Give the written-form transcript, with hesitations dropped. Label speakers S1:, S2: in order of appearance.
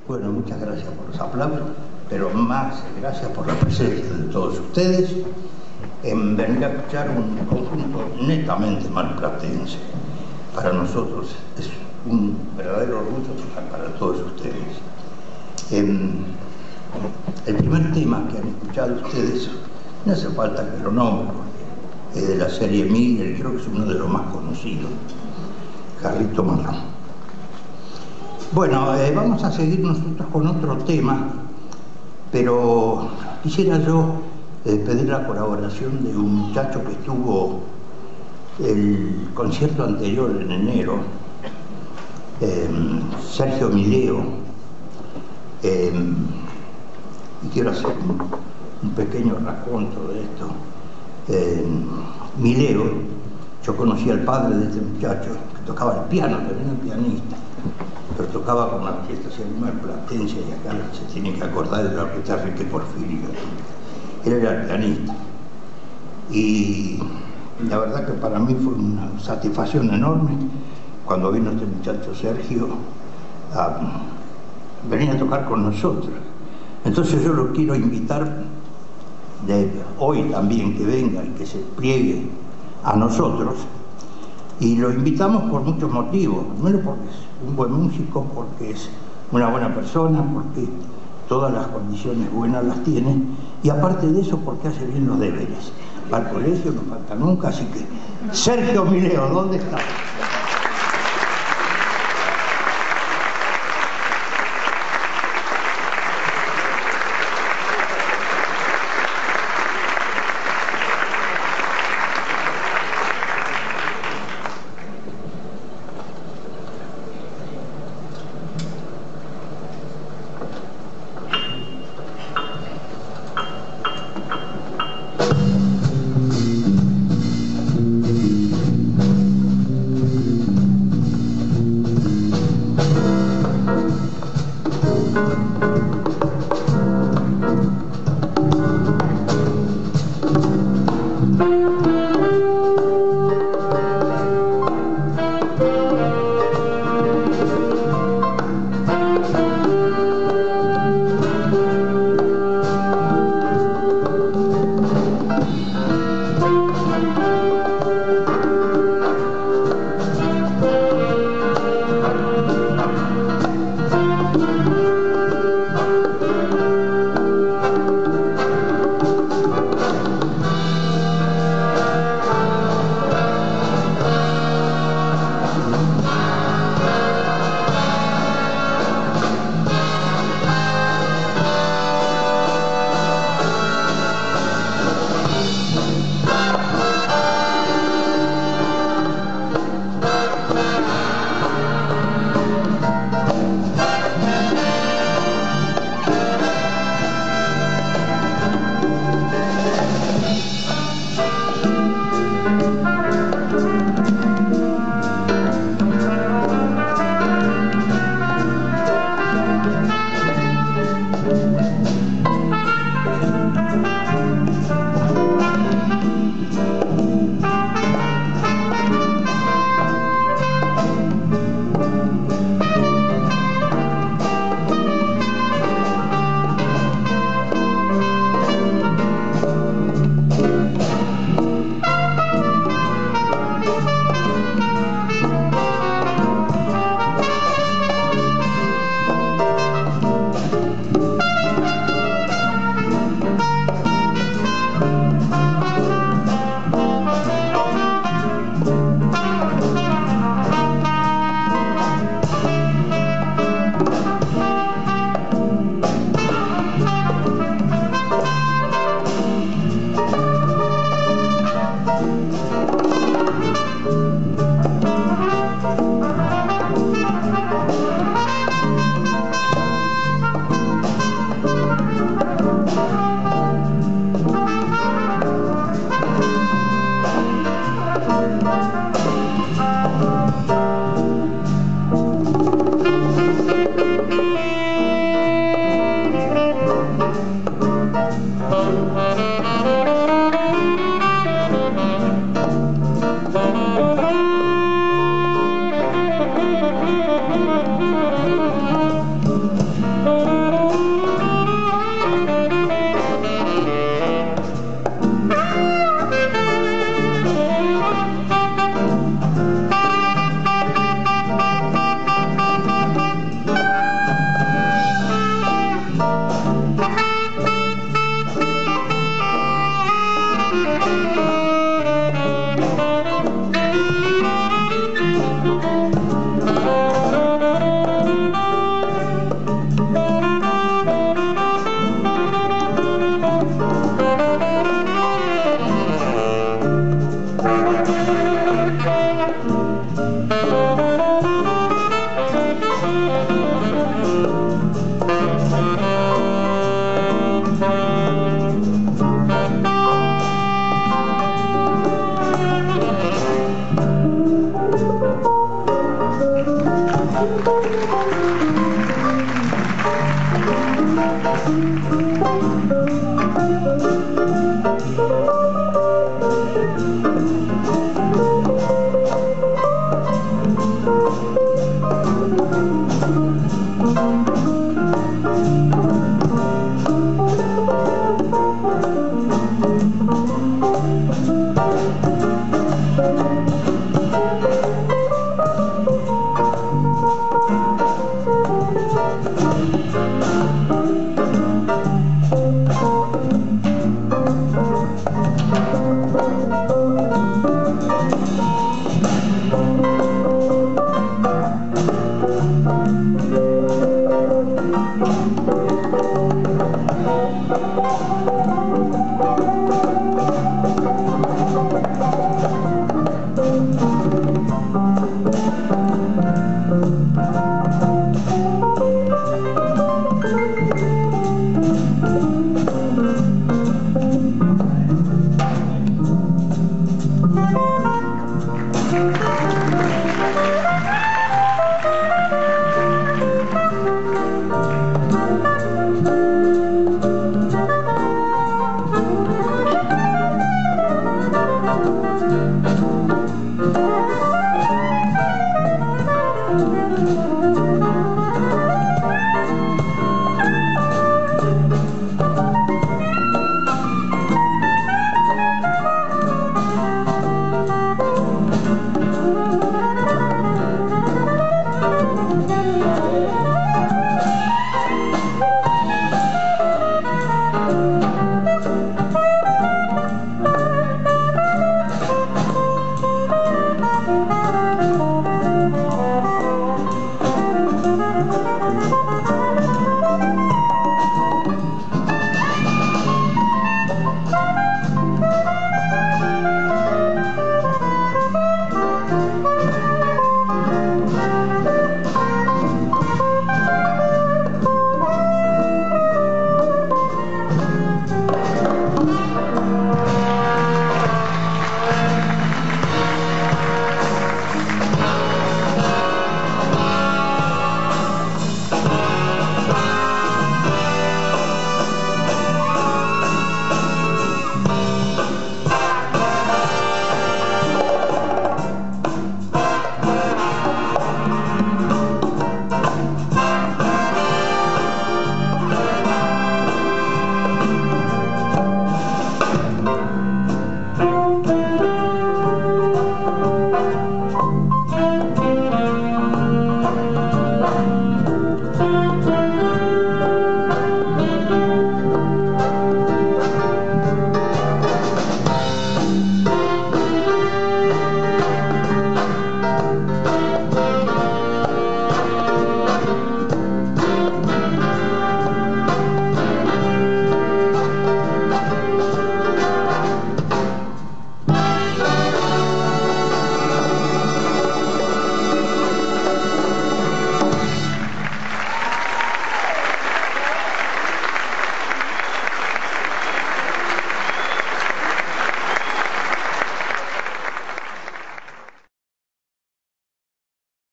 S1: Bueno, muchas gracias por los aplausos, pero más gracias por la presencia de todos ustedes en venir a escuchar un conjunto netamente marplatense. Para nosotros es un verdadero orgullo tocar para todos ustedes. El primer tema que han escuchado ustedes, no hace falta que lo nombre, es de la serie Miller, y creo que es uno de los más conocidos, Carlito Marrón. Bueno, vamos a seguir nosotros con otro tema, pero quisiera yo pedir la colaboración de un muchacho que estuvo el concierto anterior en enero, Sergio Mileo, y quiero hacer un pequeño raconto de esto. Mileo, yo conocí al padre de este muchacho, que tocaba el piano, también era pianista, pero tocaba con la orquesta marplatense, y acá se tiene que acordar de la orquesta Enrique Porfirio. Él era el pianista. Y la verdad que para mí fue una satisfacción enorme cuando vino este muchacho Sergio a venir a tocar con nosotros. Entonces yo lo quiero invitar de hoy también que venga y que se pliegue a nosotros. Y lo invitamos por muchos motivos. Primero porque es un buen músico, porque es una buena persona, porque todas las condiciones buenas las tiene, y aparte de eso porque hace bien los deberes. Al colegio no falta nunca, así que Sergio Mileo, ¿dónde está?